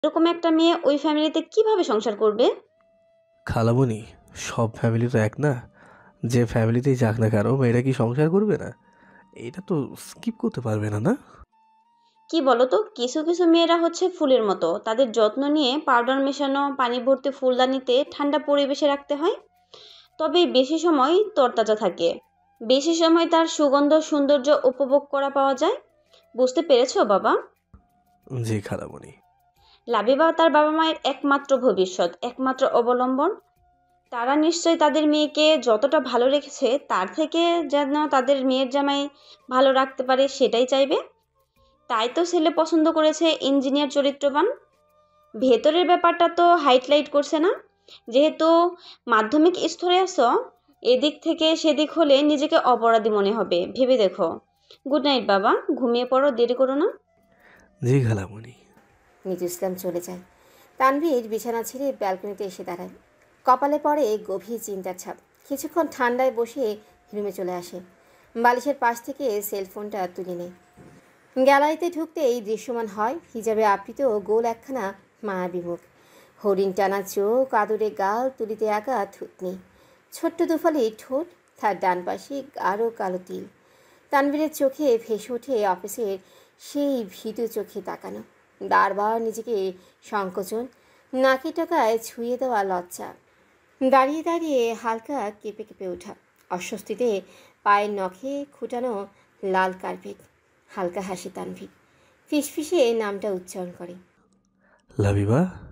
এরকম একটা মেয়ে ওই ফ্যামিলিতে কিভাবে সংসার করবে? খালামণি, সব ফ্যামিলি তো এক না। যে ফ্যামিলিতেই যাক না কেন, মেয়েরা কি সংসার করবে না? এটা তো স্কিপ করতে পারবে না, না? কি বলতো, কিছু কিছু মেয়েরা হচ্ছে ফুলের মতো, তাদের যত্ন নিয়ে পাউডার মেশানো পানি ভর্তি ফুলদানিতে ঠান্ডা পরিবেশে রাখতে হয়। তবে বেশি সময় তরতাজা থাকে, বেশি সময় তার সুগন্ধ সৌন্দর্য উপভোগ করা পাওয়া যায়। বুঝতে পেরেছো বাবা? জি খালামণি। লাবিবা তার বাবা মায়ের একমাত্র ভবিষ্যৎ, একমাত্র অবলম্বন। তারা নিশ্চয়ই তাদের মেয়েকে যতটা ভালো রেখেছে তার থেকে যেন তাদের মেয়ের জামাই ভালো রাখতে পারে সেটাই চাইবে। তাই তো ছেলে পছন্দ করেছে ইঞ্জিনিয়ার চরিত্রবান। ভেতরের ব্যাপারটা তো হাইলাইট করছে না। যেহেতু মাধ্যমিক স্তরে আছো, এদিক থেকে সেদিক হলে নিজেকে অপরাধী মনে হবে, ভেবে দেখো। গুড নাইট বাবা, ঘুমিয়ে পড়ো, দেরি করো না। জি খালামণি। মিজু ইসলাম চলে যায়। তানভীর বিছানা ছেড়ে ব্যালকনিতে এসে দাঁড়ায়। কপালে পড়ে গভীর চিন্তার ছাপ। কিছুক্ষণ ঠান্ডায় বসে রুমে চলে আসে। বালিশের পাশ থেকে সেলফোনটা তুলে নেয়। গ্যালারিতে ঢুকতেই দৃশ্যমান হয় হিজাবে আবৃত গোল একখানা মায়াবী মুখ, হরিণ টানা চোখ, আদরে গাল, তুলিতে আঁকা থুতনি, ছোট্ট দুফালি ঠোঁট, তার ডান পাশে গাঢ় কালো তিল। তানভীরের চোখে ভেসে ওঠে অফিসের সেই ভীতু চোখে তাকানো, বারবার নিজেকে সংকোচন, নাকি টাকায় ছুঁয়ে দেওয়া লজ্জা। দাঁড়িয়ে দাঁড়িয়ে হালকা কেঁপে কেঁপে ওঠা, অস্বস্তিতে পায়ের নখে খুঁটানো লাল কার্পেট। হালকা হাসি তানভীর, ফিসফিসে নামটা উচ্চারণ করে। লাবিবা।